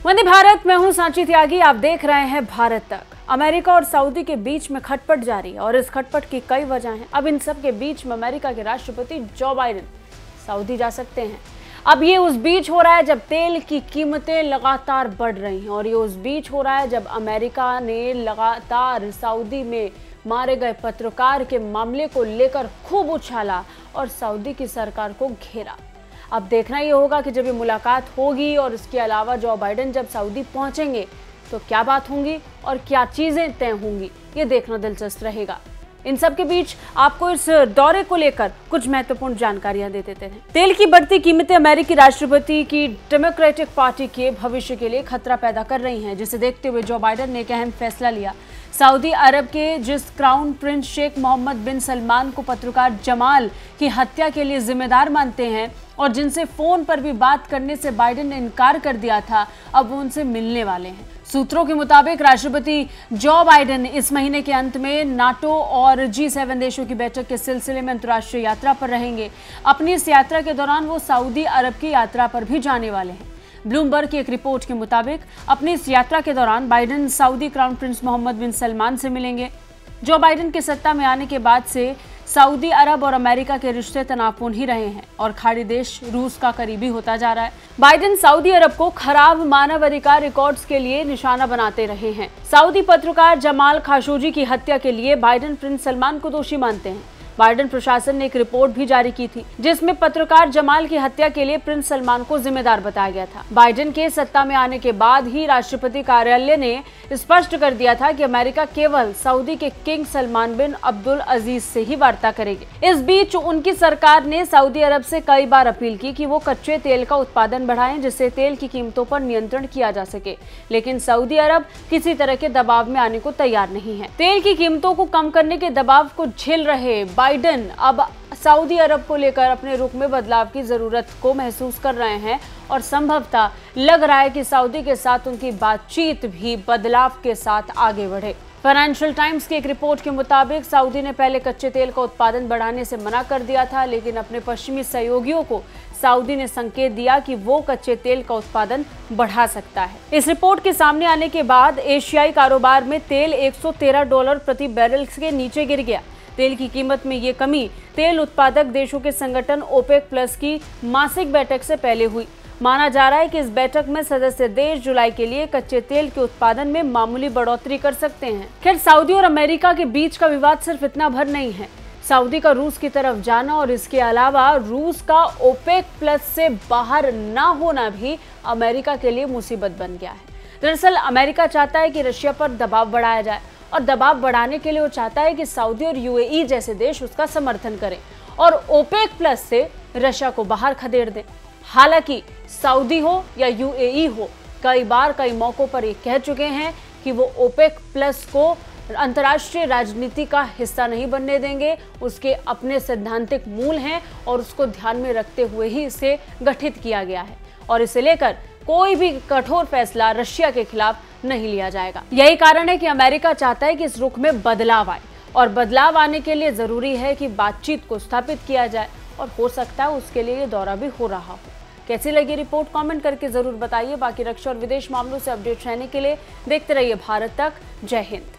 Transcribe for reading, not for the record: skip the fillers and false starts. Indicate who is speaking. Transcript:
Speaker 1: वंदे भारत, मैं हूं सांची त्यागी। आप देख रहे हैं भारत तक। अमेरिका और सऊदी के बीच में खटपट जारी है और इस खटपट की कई वजह हैं। अब इन सब के बीच में अमेरिका के राष्ट्रपति जो बाइडेन सऊदी जा सकते हैं। अब ये उस बीच हो रहा है जब तेल की कीमतें लगातार बढ़ रही हैं, और ये उस बीच हो रहा है जब अमेरिका ने लगातार सऊदी में मारे गए पत्रकार के मामले को लेकर खूब उछाला और सऊदी की सरकार को घेरा। अब देखना ये होगा कि जब ये मुलाकात होगी और इसके अलावा जो बाइडेन जब सऊदी पहुंचेंगे तो क्या बात होंगी और क्या चीजें तय होंगी, ये देखना दिलचस्प रहेगा। इन सब के बीच आपको इस दौरे को लेकर कुछ महत्वपूर्ण जानकारियां दे देते हैं। तेल की बढ़ती कीमतें अमेरिकी राष्ट्रपति की डेमोक्रेटिक पार्टी के भविष्य के लिए खतरा पैदा कर रही हैं, जिसे देखते हुए जो बाइडेन ने एक अहम फैसला लिया। सऊदी अरब के जिस crown prince Sheikh Mohammed bin Salman को पत्रकार जमाल की हत्या के लिए जिम्मेदार मानते हैं और जिनसे फोन पर भी बात करने से बाइडेन ने इनकार कर दिया था, अब वो उनसे मिलने वाले हैं। सूत्रों के मुताबिक राष्ट्रपति जो बाइडेन इस महीने के अंत में नाटो और G7 देशों की बैठक के सिलसिले में अंतर्राष्ट्रीय यात्रा पर रहेंगे। अपनी इस यात्रा के दौरान वो सऊदी अरब की यात्रा पर भी जाने वाले हैं। ब्लूमबर्ग की एक रिपोर्ट के मुताबिक अपनी इस यात्रा के दौरान Biden Saudi crown prince Mohammed bin Salman से मिलेंगे। जो बाइडेन के सत्ता में आने के बाद से सऊदी अरब और अमेरिका के रिश्ते तनावपूर्ण ही रहे हैं और खाड़ी देश रूस का करीबी होता जा रहा है। बाइडेन सऊदी अरब को खराब मानवाधिकार रिकॉर्ड्स के लिए निशाना बनाते रहे हैं। सऊदी पत्रकार जमाल खाशोगी की हत्या के लिए बाइडेन प्रिंस सलमान को दोषी मानते हैं। बाइडेन प्रशासन ने एक रिपोर्ट भी जारी की थी जिसमें पत्रकार जमाल की हत्या के लिए प्रिंस सलमान को जिम्मेदार बताया गया था। बाइडेन के सत्ता में आने के बाद ही राष्ट्रपति कार्यालय ने स्पष्ट कर दिया था कि अमेरिका केवल सऊदी के king Salman bin Abdul Aziz से ही वार्ता करेगी। इस बीच उनकी सरकार ने सऊदी अरब से कई बार अपील की कि वो कच्चे तेल का उत्पादन बढ़ाएं, जिससे तेल की कीमतों पर नियंत्रण किया जा सके, लेकिन सऊदी अरब किसी तरह के दबाव में आने को तैयार नहीं है। तेल की कीमतों को कम करने के दबाव को झेल रहे बाइडेन अब सऊदी अरब को लेकर अपने रुख में बदलाव की जरूरत को महसूस कर रहे हैं और संभवतः लग रहा है कि सऊदी के साथ उनकी बातचीत भी बदलाव के साथ आगे बढ़े। फाइनेंशियल टाइम्स की एक रिपोर्ट के मुताबिक सऊदी ने पहले कच्चे तेल का उत्पादन बढ़ाने से मना कर दिया था, लेकिन अपने पश्चिमी सहयोगियों को सऊदी ने संकेत दिया कि वो कच्चे तेल का उत्पादन बढ़ा सकता है। इस रिपोर्ट के सामने आने के बाद एशियाई कारोबार में तेल $113 प्रति बैरल के नीचे गिर गया। तेल की कीमत में ये कमी तेल उत्पादक देशों के संगठन ओपेक प्लस की मासिक बैठक से पहले हुई। माना जा रहा है कि इस बैठक में सदस्य देश जुलाई के लिए कच्चे तेल के उत्पादन में मामूली बढ़ोतरी कर सकते हैं। खैर, सऊदी और अमेरिका के बीच का विवाद सिर्फ इतना भर नहीं है। सऊदी का रूस की तरफ जाना और इसके अलावा रूस का ओपेक प्लस से बाहर ना होना भी अमेरिका के लिए मुसीबत बन गया है। दरअसल अमेरिका चाहता है कि रशिया पर दबाव बढ़ाया जाए, और दबाव बढ़ाने के लिए वो चाहता है कि सऊदी और UAE जैसे देश उसका समर्थन करें और ओपेक प्लस से रशिया को बाहर खदेड़ दें। हालांकि सऊदी हो या UAE हो, कई बार कई मौकों पर ये कह चुके हैं कि वो ओपेक प्लस को अंतर्राष्ट्रीय राजनीति का हिस्सा नहीं बनने देंगे। उसके अपने सैद्धांतिक मूल हैं और उसको ध्यान में रखते हुए ही इसे गठित किया गया है, और इसे लेकर कोई भी कठोर फैसला रशिया के खिलाफ नहीं लिया जाएगा। यही कारण है कि अमेरिका चाहता है कि इस रुख में बदलाव आए, और बदलाव आने के लिए जरूरी है कि बातचीत को स्थापित किया जाए, और हो सकता है उसके लिए ये दौरा भी हो रहा हो। कैसी लगी रिपोर्ट कमेंट करके जरूर बताइए। बाकी रक्षा और विदेश मामलों से अपडेट रहने के लिए देखते रहिए भारत तक। जय हिंद।